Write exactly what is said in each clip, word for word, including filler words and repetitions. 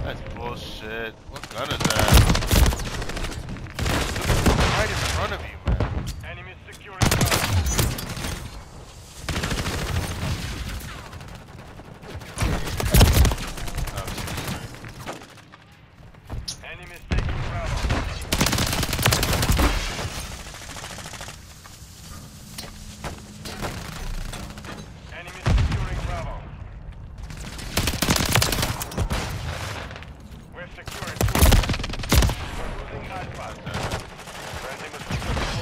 That's bullshit. What gun is that? Right in front of you, man. Enemy securing Bravo. Enemy taking Bravo. Enemy securing Bravo. We're securing. We're losing Alpha. Friendly mosquito.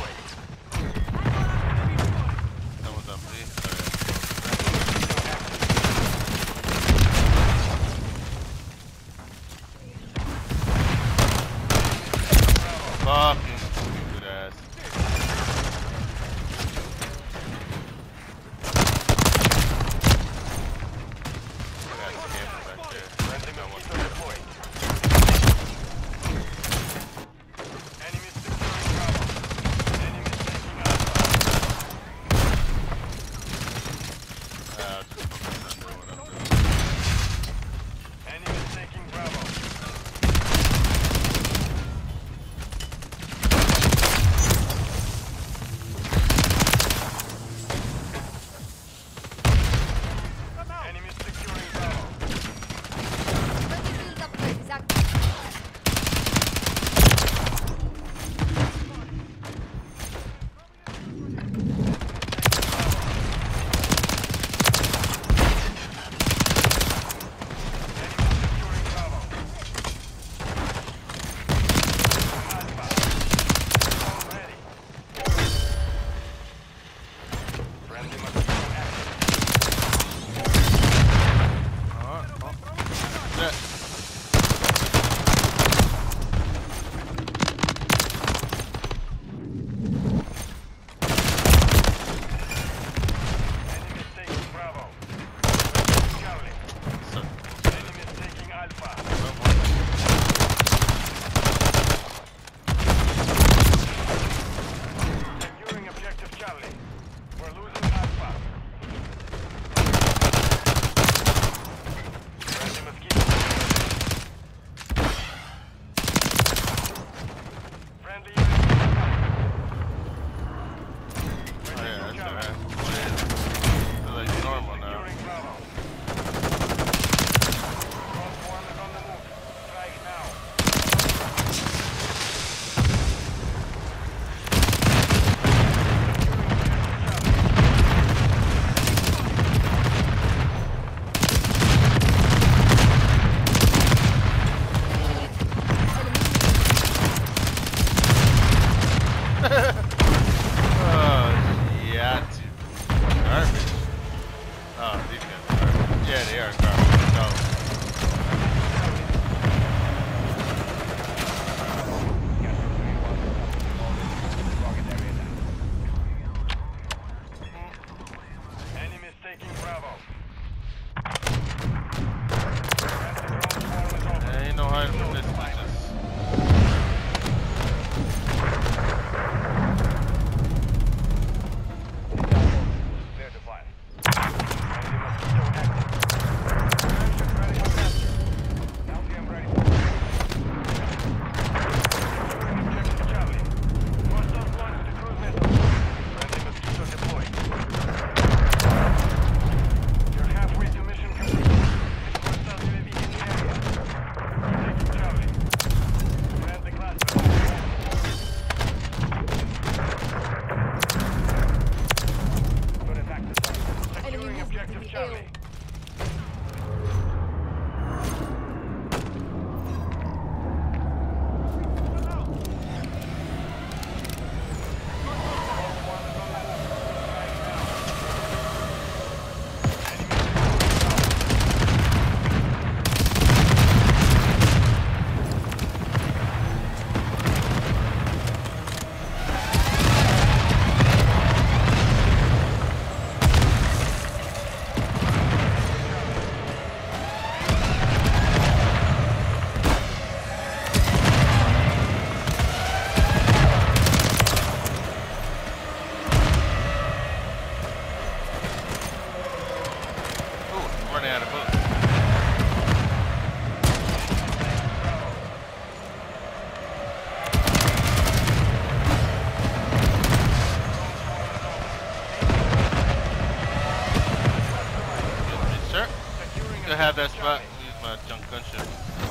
that spot. I'll use my junk gunship.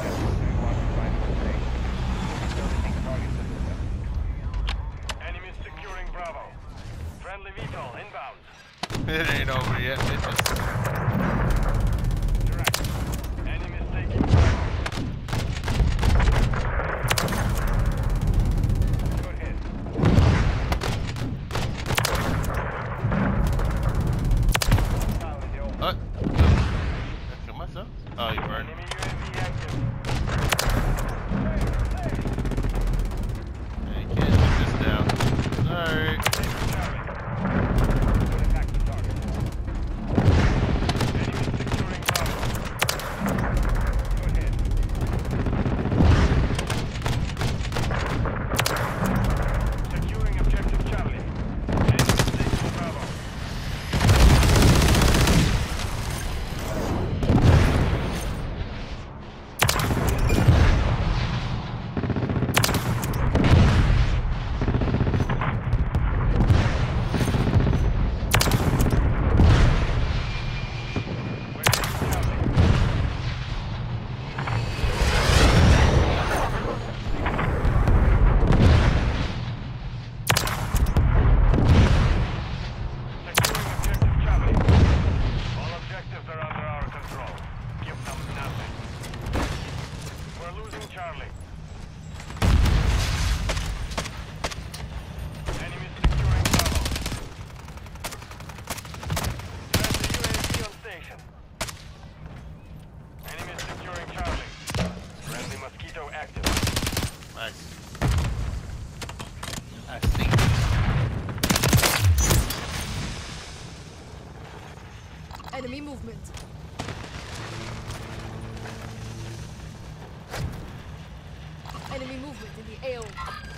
Enemies securing Bravo. Friendly V TOL inbound. It ain't over yet, bitches. Direct. Enemies taking Bravo. Good hit. What? I kill myself? Oh, you burned. Enemy U A V active. Yeah, you can't shoot this down. Sorry. Attack the target. Enemies securing Bravo. Good hit. Securing objective Charlie. Enemies taking Bravo. Securing objective Charlie. All objectives are under our control. Give them nothing. We're losing Charlie. Enemies securing Bravo. Friendly U A V on station. Enemies securing Charlie. Friendly Mosquito active. Nice. I see. Enemy movement. Enemy movement in the A O.